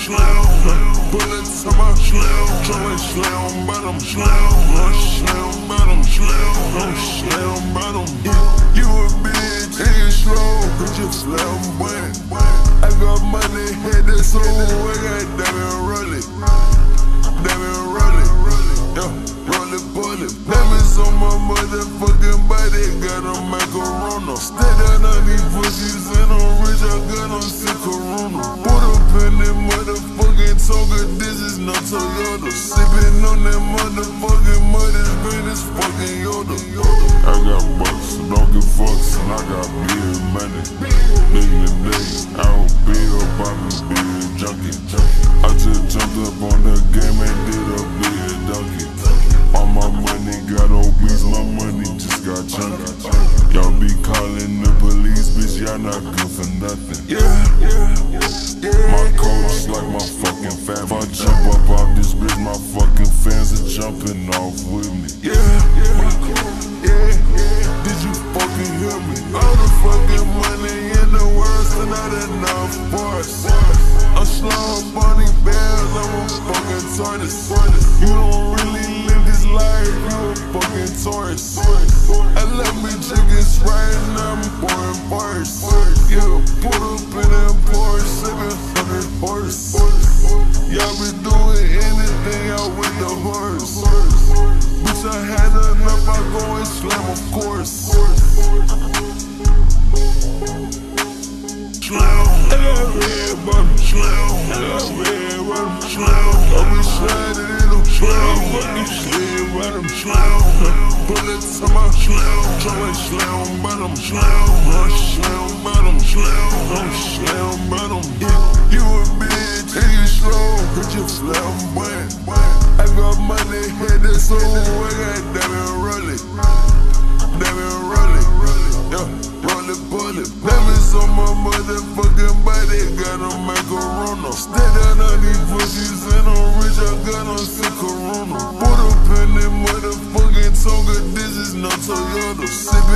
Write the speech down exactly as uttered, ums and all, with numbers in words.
slam. Bullets on my slam. Trying to slam, but I'm slam. I'm slam, but I'm slam. I'm slam, but I'm you a bitch, and you slow, but you slam, boy. I got money, head that soul, I got damn it, roll it. Damn it, roll it. Yeah, roll it, pull it. Diamonds on my motherfucking body, got a macarona. Stay down on these pussies and I'm rich, I got on sick corona. Put up in that motherfucking Tonga, this is not Toyota. Sippin' on that motherfucking mud, as green as fucking Yoda. I got bucks, don't give fucks, and I got big money. Day to day, I don't be up, I can be a junkie. I just jumped up on the game and did a big donkey. All my money got obese, my money just got chunky. Y'all be calling the police, bitch, y'all not good for nothing. Yeah, yeah, yeah. My coach like my fucking fam. If I jump up off this bitch, my fucking fans are jumping off with me. Yeah, yeah, yeah, yeah. Did you fucking hear me? All the fucking money in the world, so not enough for us. I'm slow up on these bands, I'm a fucking tortoise. You don't really live this life, you a fucking tourist. I left me chickens right now, I'm pouring bars. Yeah, put up in that Porsche, seven hundred horse. Y'all been doing anything out with the horse. Bitch, I had enough, I go and slam, of course. Slam. I got red bottom, slam. I got red bottom, slam. I be sliding in them, slam. Fucking slid bottom, slam. Bullets on my slam. Trying to slam bottom, slam. I'm slam bottom, slam. I'm slam bottom. You a bitch, and you slow, but you slam, boy. I got money, head that soul, I got damn it, roll it. Damn it, roll it. Yeah, roll it, pull it. Diamonds on my motherfucking body, got a macarona. Stay down on these pussies and I'm rich, I got on sick corona. Put up in that motherfucking Tonga, this is not Toyota.